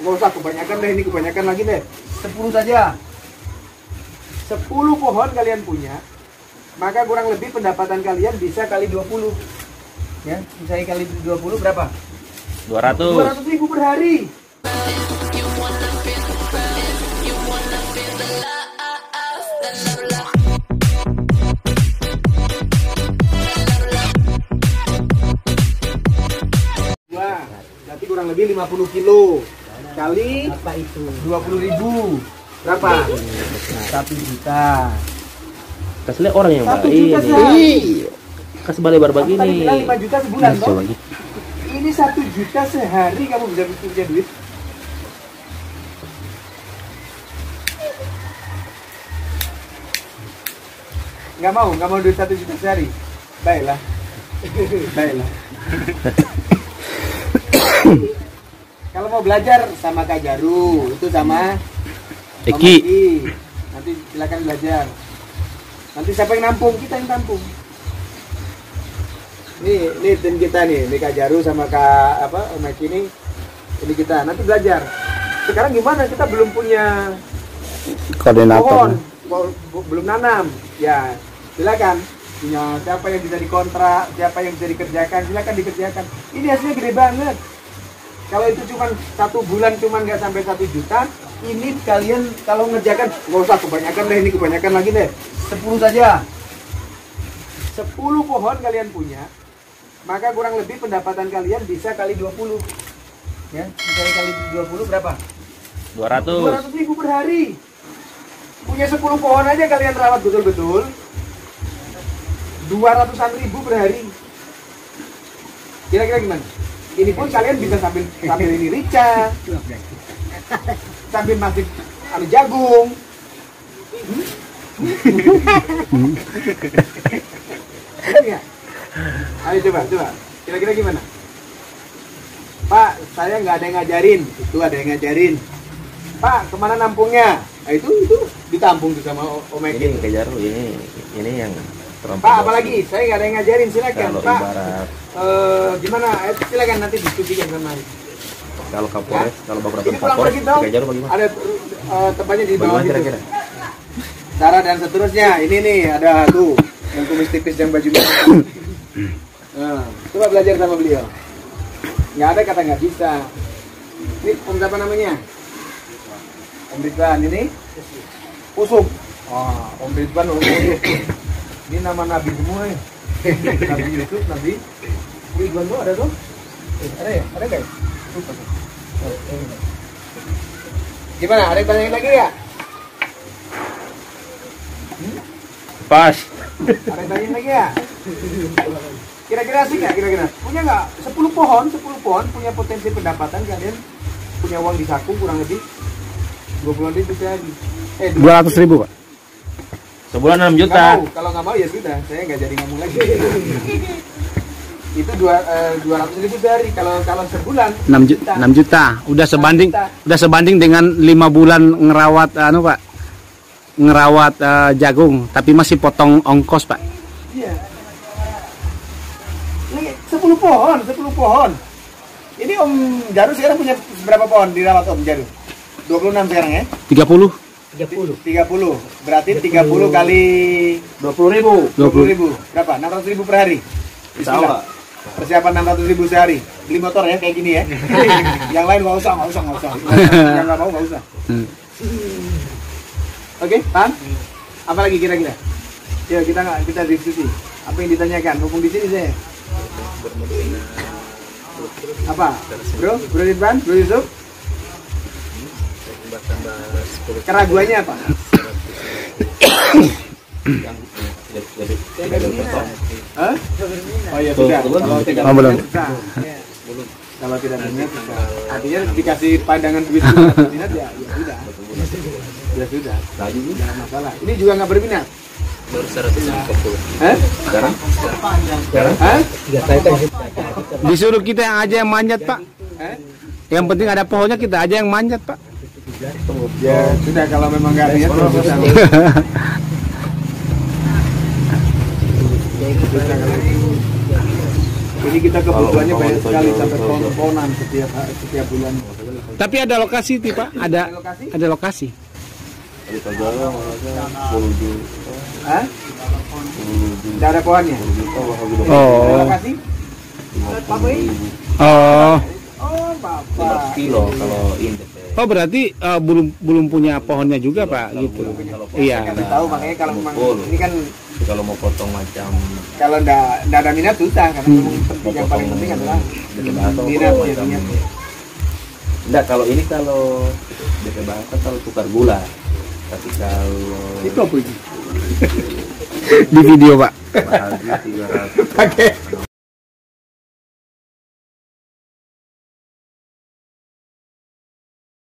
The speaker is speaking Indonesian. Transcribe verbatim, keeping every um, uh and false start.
nggak usah kebanyakan deh, ini kebanyakan lagi deh. sepuluh saja. sepuluh pohon kalian punya, maka kurang lebih pendapatan kalian bisa kali dua puluh. Ya, misalnya kali dua puluh berapa? dua ratus. dua ratus ribu per hari. Wah, berarti kurang lebih lima puluh kilo kali apa itu? dua puluh ribu. Berapa? satu juta. Kasih lihat orang yang satu baik juta ini. sehari. Kasih balik bar begini. Tadi bilang lima juta sebulan toh? Lagi. Ini satu juta sehari kamu bisa punya duit. Nggak mau, nggak mau duit satu juta sehari. Baiklah. Baiklah. Kalau mau belajar sama Kak Jaru, itu sama Om Eki. Eki. Nanti silakan belajar. Nanti siapa yang nampung? Kita yang tampung. Nih, nih tim kita nih, nih Kak Jaru sama Kak apa Om Eki ini, ini kita. Nanti belajar. Sekarang gimana? Kita belum punya Koordinator. pohon, belum nanam. Ya, silakan. Punya siapa yang bisa dikontrak, siapa yang bisa dikerjakan, silakan dikerjakan. Ini hasilnya gede banget. Kalau itu cuma satu bulan cuma nggak sampai satu juta, ini kalian kalau ngerjakan nggak usah kebanyakan deh, ini kebanyakan lagi deh. sepuluh saja. sepuluh pohon kalian punya, maka kurang lebih pendapatan kalian bisa kali dua puluh. Ya, misalnya kali dua puluh berapa? dua ratus. dua ratus ribu per hari. Punya sepuluh pohon aja kalian rawat betul-betul, dua ratusan ribu per hari. Kira-kira gimana? Ini pun kalian bisa sambil sambil ini rica, sambil masih anu jagung. Hmm? Ya? Ayo coba, coba. Kira-kira gimana? Pak, saya nggak ada yang ngajarin. Itu ada yang ngajarin. Pak, kemana nampungnya? Nah, itu itu ditampung tuh sama Om Eki. Ini Kak Jaru, ini ini yang terlampau. Pak, apalagi? Saya nggak ada yang ngajarin. Silakan, Kalau Pak. ibarat Eh, gimana? Eh, silakan nanti diskusikan sama. kalau Kapolres, Ya. kalau beberapa Ini pulang Kapolres, pergi tahu. Kak Jaru bagaimana? Ada eh, tempatnya di bawah Bagaimana itu. kira-kira? Cara dan seterusnya. Ini nih ada tuh yang kumis tipis yang baju merah. Nah, coba belajar sama beliau. Nggak ada kata nggak bisa. Ini Om siapa namanya? Om Ridwan ini Usuk. Oh, Om Ridwan Om Usuk. Ini nama Nabi semua ya. Nabi Yusuf, Nabi Ridwan tuh ada tuh? Eh, ada ya? Ada nggak ya? Lupa tuh. Oh, ini. Gimana? Ada yang tanya lagi ya? Hmm? Pas. Ada yang tanya lagi ya? Kira-kira asik nggak? Kira-kira punya nggak? sepuluh pohon, sepuluh pohon punya potensi pendapatan kalian punya uang di saku kurang lebih dua puluh ribu sehari. Eh, dua ratus ribu, Pak. Sebulan enam Nggak juta. mau. Kalau nggak mau ya sudah, saya nggak jadi ngomong lagi. Itu dua eh, dua ratus ribu sehari. Kalau kalau sebulan enam juta. enam juta. Udah sebanding udah sebanding dengan lima bulan ngerawat anu, Pak. Ngerawat eh, jagung, tapi masih potong ongkos, Pak. Iya. Ini sepuluh pohon, sepuluh pohon. Ini Om Jaru sekarang punya berapa pohon dirawat Om Jaru? dua puluh enam sekarang ya? tiga puluh. tiga puluh. Berarti tiga puluh kali Dua puluh ribu. dua puluh ribu. Berapa? enam ratus ribu per hari. Bismillah. Persiapan enam ratus ribu sehari. Beli motor ya kayak gini ya. Yang lain nggak usah, nggak usah, nggak usah. Yang nggak mau nggak usah. Oke, paham? Apa lagi kira-kira? Yuk kita nggak kita diskusi. Apa yang ditanyakan? Mumpung di sini saya. Apa? Bro, Bro Ridwan, Bro Yusuf? Keraguannya apa? Hah? Oh iya sudah. Kalau tidak Oh, belum. bisa. Kalau tidak berminat bisa. Artinya dikasih pandangan duit berminat ya, ya sudah. Ya sudah. Jangan masalah. Ini juga nggak berminat. Baru seratus lima puluh. Hah? Sekarang? Sekarang? Hah? Disuruh kita yang aja yang manjat, Pak. Hah? Yang penting ada pohonnya, kita aja yang manjat, Pak. Ya sudah, kalau memang nggak niat terus bisa. Bisa kalau itu. Ini kita kebutuhannya banyak sekali sampai pohon-pohonan setiap setiap bulan. Tapi ada lokasi ti Pak, ada Ada lokasi? ada lokasi. Di Tagala makanya sepuluh juta. Hah? sepuluh juta. Tidak ada pohonnya? sepuluh juta bahkan udah Ada Oh. lokasi? lima puluh ribu. Oh. Oh, lima ratus Bapak. kilo kalau indek. Oh berarti eh, belum belum punya pohonnya juga Pak gitu. Iya. Saya kasih tahu makanya kalau memang ini kan Tapi kalau mau potong macam kalau ndak ndak ada minat susah karena Hmm. memang penting- yang paling penting adalah D P bahasa minat potong jadinya. macam. Enggak, kalau ini kalau D P bahasa kalau tukar gula. Tapi kalau Itu apa ini? Di video Pak. mahal tiga ratus. Pakai